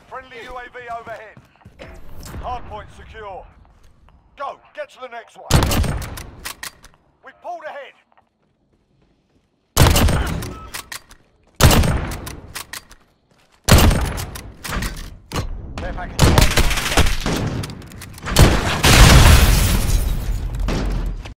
Friendly UAV overhead. Hardpoint secure. Go, get to the next one. We pulled ahead. Care package.